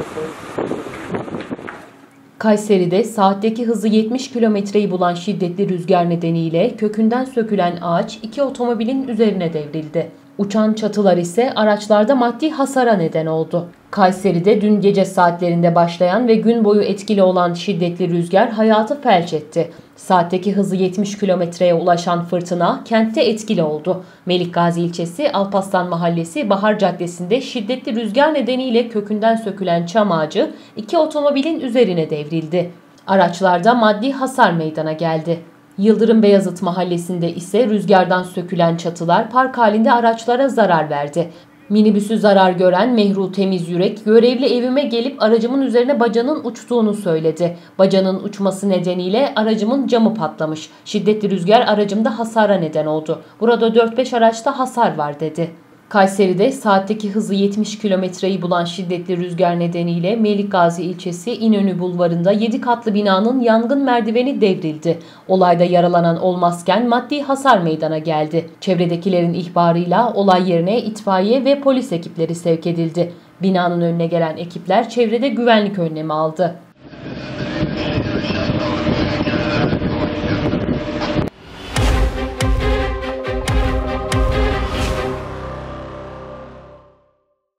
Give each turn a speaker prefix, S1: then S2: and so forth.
S1: Kayseri'de saatteki hızı 70 kilometreyi bulan şiddetli rüzgar nedeniyle kökünden sökülen ağaç 2 otomobilin üzerine devrildi. Uçan çatılar ise araçlarda maddi hasara neden oldu. Kayseri'de dün gece saatlerinde başlayan ve gün boyu etkili olan şiddetli rüzgar hayatı felç etti. Saatteki hızı 70 kilometreye ulaşan fırtına kentte etkili oldu. Melikgazi ilçesi Alparslan Mahallesi Bahar Caddesi'nde şiddetli rüzgar nedeniyle kökünden sökülen çam ağacı 2 otomobilin üzerine devrildi. Araçlarda maddi hasar meydana geldi. Yıldırım Beyazıt Mahallesi'nde ise rüzgardan sökülen çatılar park halinde araçlara zarar verdi. Minibüsü zarar gören Mehru Temizyürek, görevli evime gelip aracımın üzerine bacanın uçtuğunu söyledi. Bacanın uçması nedeniyle aracımın camı patlamış. Şiddetli rüzgar aracımda hasara neden oldu. Burada 4-5 araçta hasar var dedi. Kayseri'de saatteki hızı 70 kilometreyi bulan şiddetli rüzgar nedeniyle Melikgazi ilçesi İnönü Bulvarı'nda 7 katlı binanın yangın merdiveni devrildi. Olayda yaralanan olmazken maddi hasar meydana geldi. Çevredekilerin ihbarıyla olay yerine itfaiye ve polis ekipleri sevk edildi. Binanın önüne gelen ekipler çevrede güvenlik önlemi aldı.